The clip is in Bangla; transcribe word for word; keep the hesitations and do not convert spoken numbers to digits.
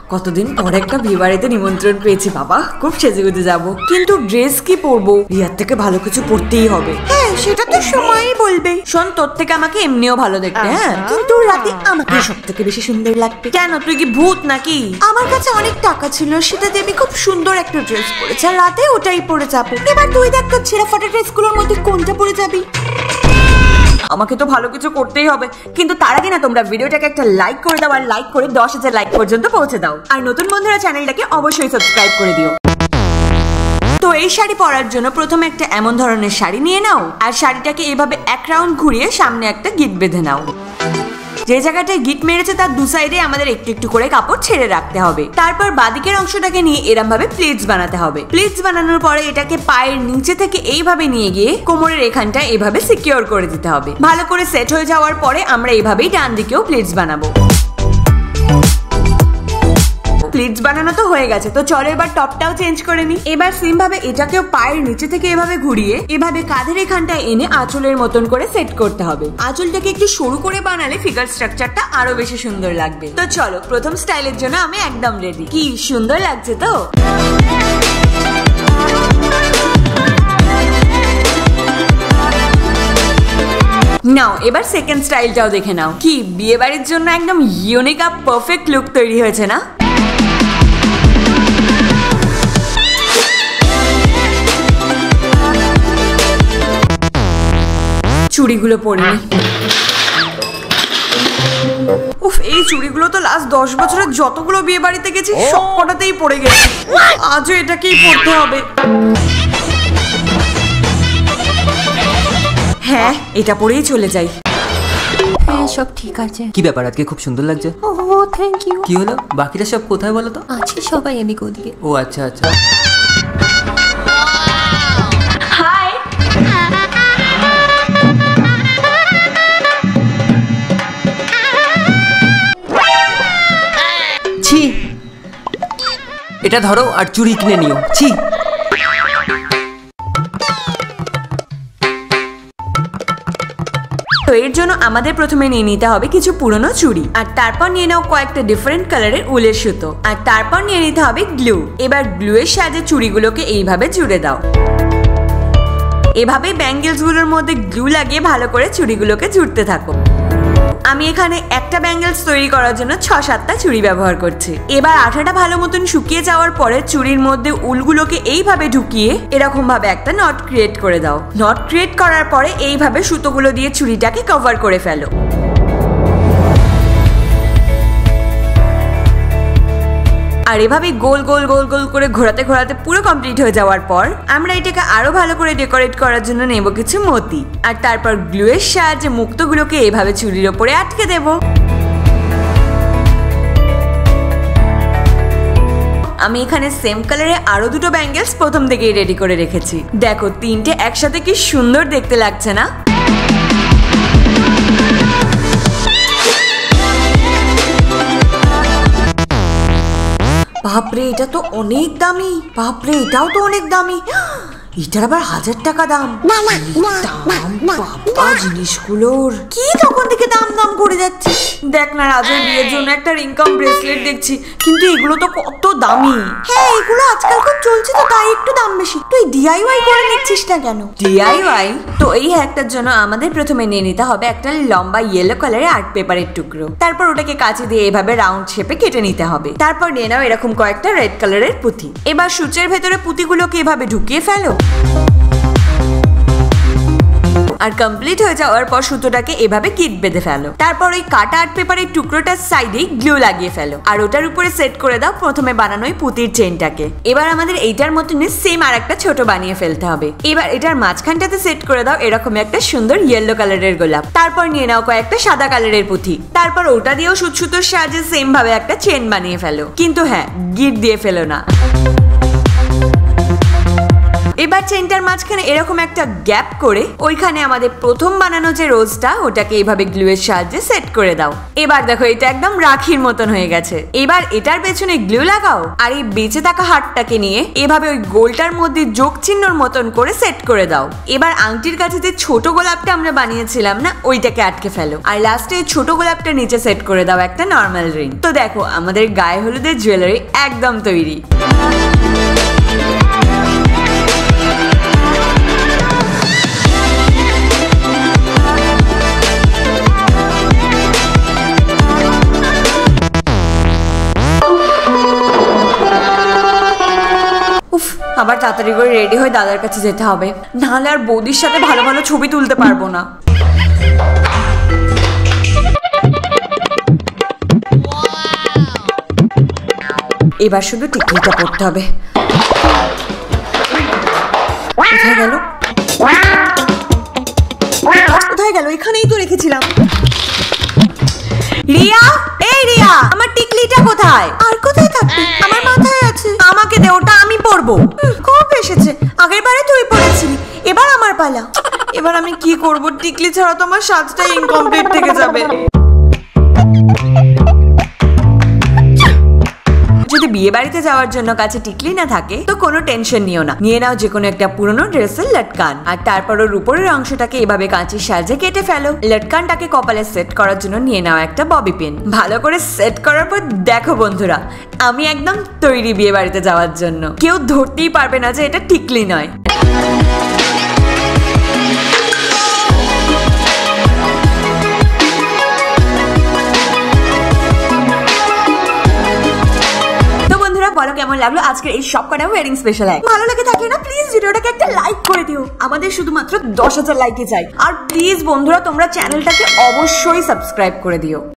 কতদিন পরে একটা বিয়ে বাড়িতে নিমন্ত্রণ পেয়েছি বাবা, খুব সেজেগুজে যাবো, কিন্তু ড্রেস কি পরবো? রিয়ার থেকে ভালো কিছু পরতেই হবে। হ্যাঁ সেটা তো সময়ই বলবে। শোন, তোর থেকে আমাকে এমনিও ভালো দেখতে, হ্যাঁ, কিন্তু রাতে আমাকে সব থেকে বেশি সুন্দর লাগবে। কেন, তুই কি ভূত নাকি? আমার কাছে অনেক টাকা ছিল, সেটা দিয়ে আমি খুব সুন্দর একটা ড্রেস পরেছি, আর রাতে ওটাই পরে যাবো। এবার তুই দেখ তোর ছেঁড়া ফাটা ড্রেস গুলোর মধ্যে কোনটা পরে যাবি। আমাকে তো ভালো কিছু করতেই হবে, কিন্তু তার আগে না তোমরা ভিডিওটাকে একটা লাইক করে দাও, আর লাইক করে দশ হাজার লাইক পর্যন্ত পৌঁছে দাও। আর নতুন বন্ধুরা চ্যানেলটাকে অবশ্যই সাবস্ক্রাইব করে দিও। তো এই শাড়ি পরার জন্য প্রথমে একটা এমন ধরনের শাড়ি নিয়ে নাও, আর শাড়িটাকে এভাবে এক রাউন্ড ঘুরিয়ে সামনে একটা গিট বেঁধে নাও। যে জায়গাটায় গিট মেরেছে তার দু সাইডে আমাদের একটু একটু করে কাপড় ছেড়ে রাখতে হবে। তারপর বাদিকের অংশটাকে নিয়ে এরম ভাবে প্লিটস বানাতে হবে। প্লিটস বানানোর পরে এটাকে পায়ের নিচে থেকে এইভাবে নিয়ে গিয়ে কোমরের এখানটা এভাবে সিকিউর করে দিতে হবে। ভালো করে সেট হয়ে যাওয়ার পরে আমরা এইভাবেই ডান দিকেও প্লিটস বানাবো। প্লিটস বানানো তো হয়ে গেছে, তো চলো এবার টপটাও চেঞ্জ করে নি। এবার সেম ভাবে এটাকেও পায়ের নিচে থেকে এভাবে ঘুরিয়ে এভাবে কাঁধের এখানটায় এনে আঁচলের মতন করে সেট করতে হবে। আঁচলটাকে একটু সরু করে বানালে ফিগার স্ট্রাকচারটা আরো বেশি সুন্দর লাগবে। তো চলো প্রথম স্টাইলের জন্য আমি একদম রেডি। কি সুন্দর লাগছে তো? নাও এবার সেকেন্ড স্টাইলটাও দেখে নাও। কি বিয়ে বাড়ির জন্য একদম ইউনিক আর পারফেক্ট লুক তৈরি হয়েছে না? চুড়িগুলো পরিনি। উফ, এই চুড়িগুলো তো লাস্ট দশ বছরের যতগুলো বিয়ে বাড়িতে গেছি সব কটাতেই পড়ে গেছে। আজও এটাকেই পড়তে হবে। হ্যাঁ, এটা পরেই চলে যাই। হ্যাঁ সব ঠিক আছে। কি ব্যাপার, আজকে খুব সুন্দর লাগছে। Oh thank you. কি হলো, বাকিরা সব কোথায় বলো তো? আছে সবাই এদিকে ওদিকে। ও আচ্ছা আচ্ছা। হাই। ছি, এটা ধরো আর চুড়ি কিনে নিও। ছি। তো এর জন্য আমাদের প্রথমে নিয়ে নিতে হবে কিছু পুরনো চুড়ি, আর তারপর নিয়ে নাও কয়েকটা ডিফারেন্ট কালারের উলের সুতো, আর তারপর নিয়ে নিতে হবে গ্লু। এবার গ্লু এর সাহায্যে চুড়িগুলোকে এইভাবে জুড়ে দাও। এভাবে ব্যাঙ্গেলস গুলোর মধ্যে গ্লু লাগিয়ে ভালো করে চুড়িগুলোকে জুড়তে থাকো। আমি এখানে একটা ব্যাঙ্গেলস তৈরি করার জন্য ছ সাতটা চুড়ি ব্যবহার করছি। এবার আঠাটা ভালো মতন শুকিয়ে যাওয়ার পরে চুড়ির মধ্যে উলগুলোকে এইভাবে ঢুকিয়ে এরকম ভাবে একটা নট ক্রিয়েট করে দাও। নট ক্রিয়েট করার পরে এইভাবে সুতোগুলো দিয়ে চুড়িটাকে কভার করে ফেলো। আর এভাবে গোল গোল গোল গোল করে ঘোরাতে ঘোরাতে পুরো কমপ্লিট হয়ে যাওয়ার পর আমরা এটাকে আরো ভালো করে ডেকোরেট করার জন্য নেব কিছু মতি, আর তারপর গ্লু এর সাহায্যে মুক্তগুলোকে এভাবে চুড়ির ওপরে আটকে দেব। আমি এখানে সেম কালারে আরো দুটো ব্যাঙ্গেলস প্রথম থেকেই রেডি করে রেখেছি। দেখো তিনটে একসাথে কি সুন্দর দেখতে লাগছে না? বাপরে, এটা তো অনেক দামি। বাপরে, এটাও তো অনেক দামি। এটার আবার হাজার টাকা দাম। বাবা, জিনিসগুলোর কি তখন থেকে দাম দাম করে যাচ্ছে। দেখ না, রাজের বিয়ের জন্য একটা রিংকাম ব্রেসলেট দেখছি, কিন্তু এগুলো তো কত দামি। হ্যাঁ, এগুলো আজকাল খুব চলছে তো তাই একটু দাম বেশি। তুই ডিআইওয়াই করে নিচ্ছিস না কেন? ডিআইওয়াই তো এই হ্যাকটার জন্য আমাদের প্রথমে নিয়ে নিতে হবে একটা লম্বা ইয়েলো কালারের আর্ট পেপারের টুকরো। তারপর ওটাকে কাঁচি দিয়ে এভাবে রাউন্ড শেপে কেটে নিতে হবে। তারপর নিয়ে নাও এরকম কয়েকটা রেড কালারের পুঁতি। এবার সূচের ভেতরে পুঁতিগুলোকে এভাবে ঢুকিয়ে ফেলো। আর কমপ্লিট হয়ে যাওয়ার পর সুতোটাকে এভাবে কিট বেঁধে ফেলো। তারপর ওই কাটা আর্ট পেপারের টুকরোটার সাইডে গ্লু লাগিয়ে ফেলো, আর ওটার উপরে সেট করে দাও প্রথমে বানানো ওই পুঁতির চেনটাকে। এবার আমাদের এইটার মতনই সেম আর একটা ছোট বানিয়ে ফেলতে হবে। এবার এটার মাঝখানটাতে সেট করে দাও এরকম একটা সুন্দর ইয়েলো কালারের গোলাপ। তারপর নিয়ে নাও কয়েকটা সাদা কালারের পুঁতি। তারপর ওটা দিয়েও সুত সুতোর সাহায্যে সেম ভাবে একটা চেন বানিয়ে ফেলো, কিন্তু হ্যাঁ গিট দিয়ে ফেলো না। এবার চেনটার মাঝখানে এরকম একটা গ্যাপ করে ওইখানে আমাদের প্রথম বানানো যে রোজটা ওটাকে এইভাবে গ্লুয়ের সাহায্যে সেট করে দাও। এবার দেখো এটা একদম রাখির মতন হয়ে গেছে। এবার এটার পেছনে গ্লু লাগাও আর এই বেঁচে থাকা হারটাকে নিয়ে এভাবে ওই গোলটার মধ্যে যোগ চিহ্নর মতন করে সেট করে দাও। এবার আংটির কাছে যে ছোট গোলাপটা আমরা বানিয়েছিলাম না ওইটাকে আটকে ফেলো আর লাস্টে ছোট গোলাপটা নিচে সেট করে দাও একটা নর্মাল রিং। তো দেখো আমাদের গায়ে হলুদের জুয়েলারি একদম তৈরি। আবার তাড়াতাড়ি করে রেডি হয়ে দাদার কাছে যেতে হবে, নাহলে আর বৌদির সাথে ভালো ভালো ছবি তুলতে পারবো না। এবার শুধু টিকলিটা পড়তে হবে। কোথায় গেল কোথায় গেল এখানেই তো রেখেছিলাম। রিয়া, এই রিয়া, আমার টিকলিটা কোথায়? আর কোথায় থাকবে, আমার মাথায় আছে। আমাকে দে, ওটা আমি পরবো। খুব এসেছে, আগের বারে তুই পরেছিলি, এবার আমার পালা। এবার আমি কি করব? টিকলি ছাড়া তো আমার সাজটা ইনকমপ্লিট থেকে যাবে। যদি বিয়ে বাড়িতে যাওয়ার জন্য কাছে টিকলি না থাকে তো কোনো টেনশন নিও না, নিয়ে নাও যে কোনো একটা পুরনো ড্রেসের লটকান আর তারপর ওর উপরের অংশটাকে এভাবে কাঁচির সাহায্যে কেটে ফেলো। লটকানটাকে কপালে সেট করার জন্য নিয়ে নাও একটা ববি পিন। ভালো করে সেট করার পর দেখো বন্ধুরা, আমি একদম তৈরি বিয়ে বাড়িতে যাওয়ার জন্য। কেউ ধরতেই পারবে না যে এটা টিকলি নয়। বলো কেমন লাগলো আজকের এই সব কটা ওয়েডিং স্পেশাল। ভালো লাগে থাকলে না প্লিজ ভিডিওটাকে একটা লাইক করে দিও, আমাদের শুধুমাত্র দশ হাজার লাইকই চাই। আর প্লিজ বন্ধুরা তোমরা চ্যানেলটাকে অবশ্যই সাবস্ক্রাইব করে দিও।